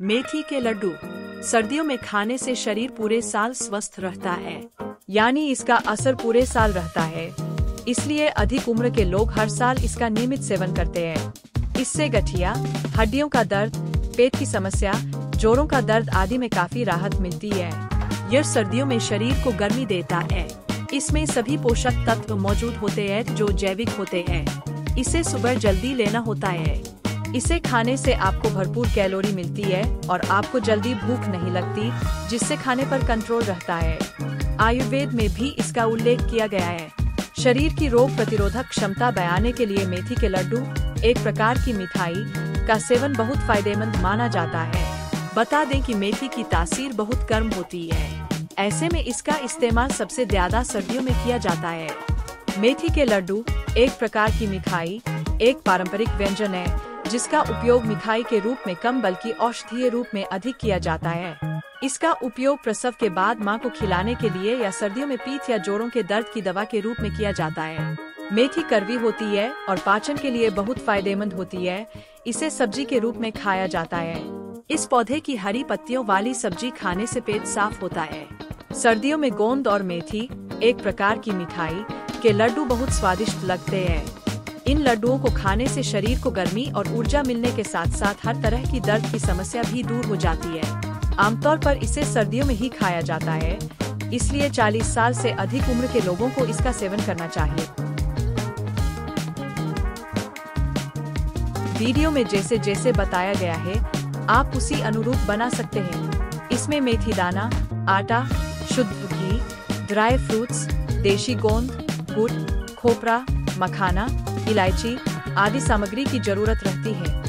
मेथी के लड्डू सर्दियों में खाने से शरीर पूरे साल स्वस्थ रहता है, यानी इसका असर पूरे साल रहता है। इसलिए अधिक उम्र के लोग हर साल इसका नियमित सेवन करते हैं। इससे गठिया, हड्डियों का दर्द, पेट की समस्या, जोड़ों का दर्द आदि में काफी राहत मिलती है। यह सर्दियों में शरीर को गर्मी देता है। इसमें सभी पोषक तत्व मौजूद होते हैं जो जैविक होते हैं। इसे सुबह जल्दी लेना होता है। इसे खाने से आपको भरपूर कैलोरी मिलती है और आपको जल्दी भूख नहीं लगती, जिससे खाने पर कंट्रोल रहता है। आयुर्वेद में भी इसका उल्लेख किया गया है। शरीर की रोग प्रतिरोधक क्षमता बढ़ाने के लिए मेथी के लड्डू, एक प्रकार की मिठाई, का सेवन बहुत फायदेमंद माना जाता है। बता दें कि मेथी की तासीर बहुत गर्म होती है, ऐसे में इसका इस्तेमाल सबसे ज्यादा सर्दियों में किया जाता है। मेथी के लड्डू एक प्रकार की मिठाई, एक पारंपरिक व्यंजन है जिसका उपयोग मिठाई के रूप में कम बल्कि औषधीय रूप में अधिक किया जाता है। इसका उपयोग प्रसव के बाद मां को खिलाने के लिए या सर्दियों में पीठ या जोड़ों के दर्द की दवा के रूप में किया जाता है। मेथी कड़वी होती है और पाचन के लिए बहुत फायदेमंद होती है। इसे सब्जी के रूप में खाया जाता है। इस पौधे की हरी पत्तियों वाली सब्जी खाने से पेट साफ होता है। सर्दियों में गोंद और मेथी, एक प्रकार की मिठाई, के लड्डू बहुत स्वादिष्ट लगते हैं। इन लड्डुओं को खाने से शरीर को गर्मी और ऊर्जा मिलने के साथ साथ हर तरह की दर्द की समस्या भी दूर हो जाती है। आमतौर पर इसे सर्दियों में ही खाया जाता है, इसलिए 40 साल से अधिक उम्र के लोगों को इसका सेवन करना चाहिए। वीडियो में जैसे जैसे बताया गया है, आप उसी अनुरूप बना सकते हैं। इसमें मेथी दाना, आटा, शुद्ध घी, ड्राई फ्रूट्स, देशी गोंद, गुड़, खोपरा, मखाना, इलायची आदि सामग्री की जरूरत रहती है।